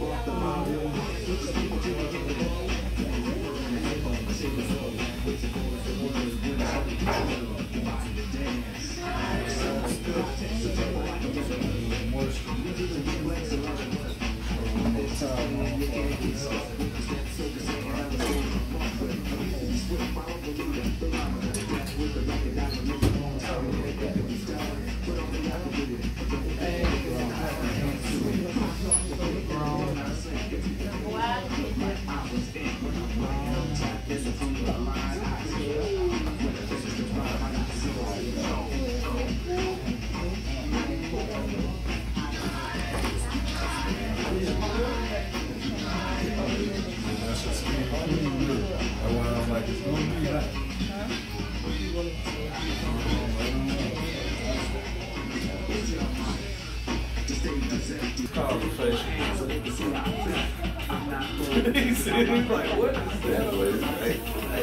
He's like, what is that?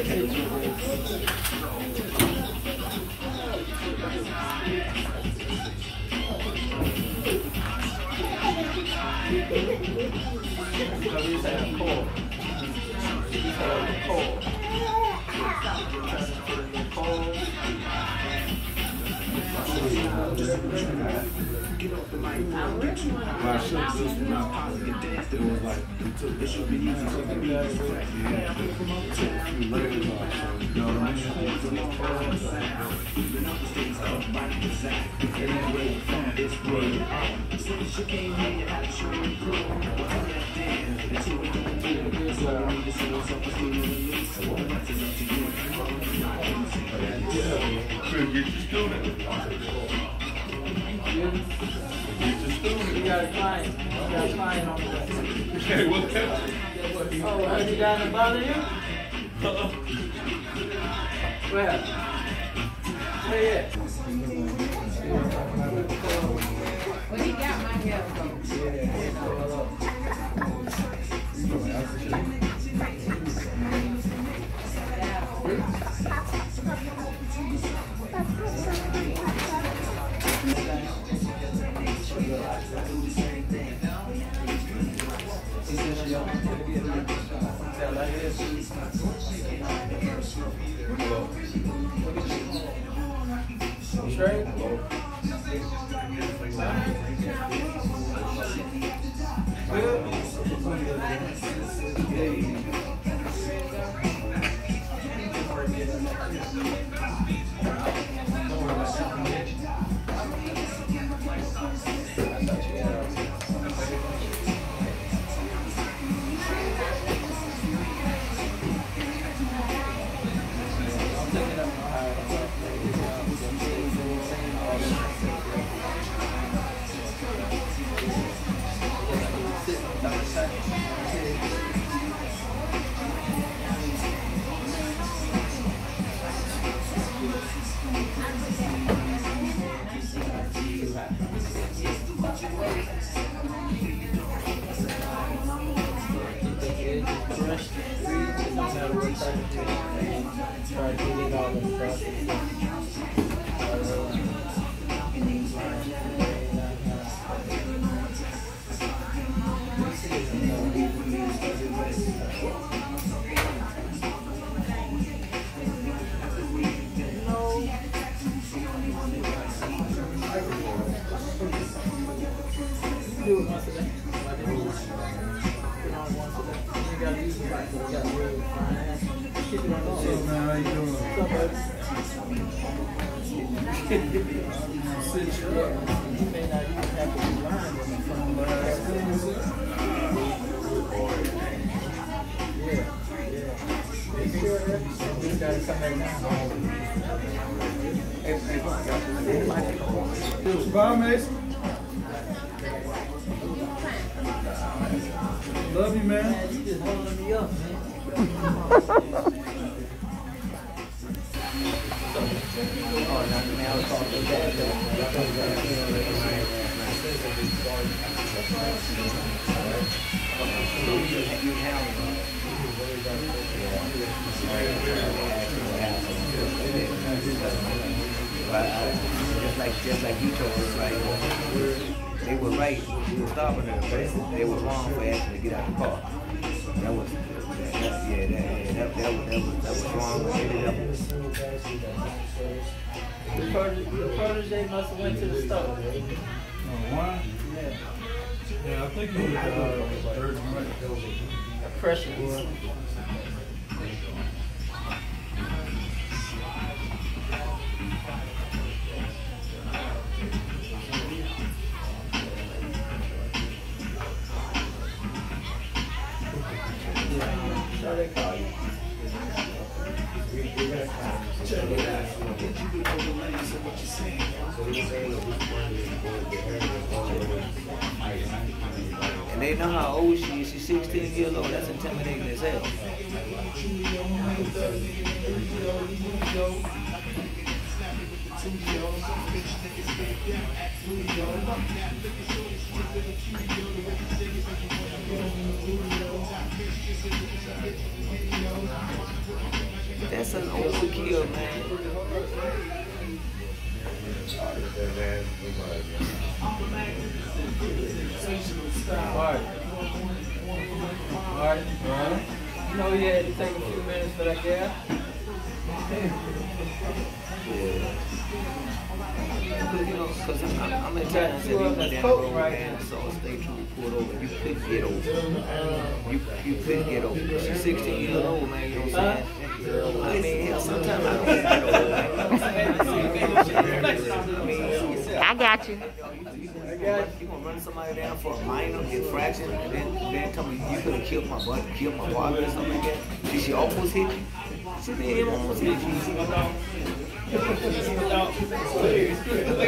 You got a client. You got a client on the way. Okay, what's that? Oh, has he gotten to bother you? Where? Where you at? Well, he got my help. Straight? Bye, Mason. Love you, man. You just holding me up, man. Just like you told us, right? They were right. We were stopping them, but they were wrong for asking to get out the car. That was wrong. The protege must have went to the store. Oh, why? Yeah. Yeah, I think it was third grade. Pressure. So they call you. And they know how old she is. She's 16 years old. That's intimidating as hell. That's an overkill, man. Alright. Alright. You know you had to take a few minutes for that gas. Because I'm in town and said, you went down the road, man, so stay true, pulled over. You couldn't get over. You couldn't get over. She's 16 years old, man, you know what I'm saying? I mean, hell, sometimes I don't get over. I got you. You gonna run somebody down for a minor infraction and then tell me you could have killed my brother, killed my father or something like that? Did she almost hit you? She did almost hit you.